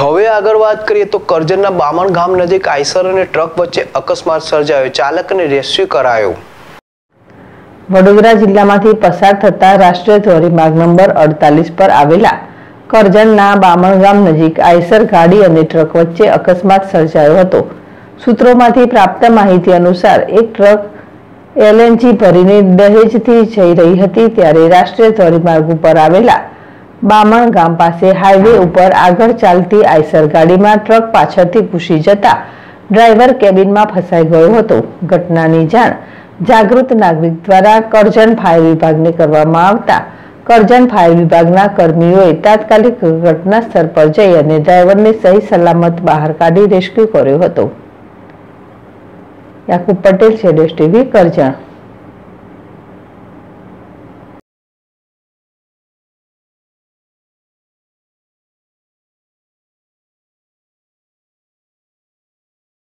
હવે આગળ વાત કરીએ તો કરજણના બામણ ગામ નજીક આઈસર અને ટ્રક વચ્ચે અકસ્માત સર્જાયો, ચાલકને રેસ્ક્યુ કરાયો। વડોદરા જિલ્લામાંથી પસાર થતા રાષ્ટ્રીય ધોરીમાર્ગ નંબર 48 પર આવેલા કરજણના બામણ ગામ નજીક આઈસર ગાડી અને ટ્રક વચ્ચે અકસ્માત સર્જાયો હતો। સૂત્રોમાંથી પ્રાપ્ત માહિતી અનુસાર એક ટ્રક LNG ભરીને દહેજથી જઈ રહી હતી ત્યારે રાષ્ટ્રીય ધોરીમાર્ગ ઉપર આવેલા બામણ ગામ પાસે હાઈવે ઉપર આગળ ચાલતી આઈસર ગાડીમાં ટ્રક પાછળથી ઘૂસી જતા ડ્રાઈવર કેબિનમાં ફસાઈ ગયો હતો। ઘટનાની જાણ જાગૃત નાગરિક દ્વારા કરજણ ફાયર વિભાગને કરવામાં આવતા કરજણ ફાયર વિભાગના કર્મીઓએ તાત્કાલિક ઘટના સ્થળ પર જઈ અને ડ્રાઈવરને સહી સલામત બહાર કાઢી રેસ્ક્યુ કર્યો હતો। યાકુબ પટેલ, ZSTV, કરજણ।